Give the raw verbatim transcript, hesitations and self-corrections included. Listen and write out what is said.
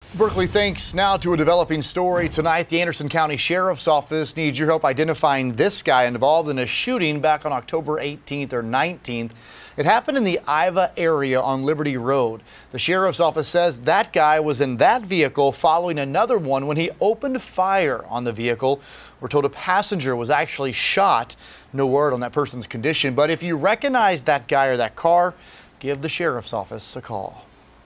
Berkeley, thanks. Now to a developing story tonight. The Anderson County Sheriff's Office needs your help identifying this guy involved in a shooting back on October eighteenth or nineteenth. It happened in the Iva area on Liberty Road. The Sheriff's Office says that guy was in that vehicle following another one when he opened fire on the vehicle. We're told a passenger was actually shot. No word on that person's condition, but if you recognize that guy or that car, give the Sheriff's Office a call.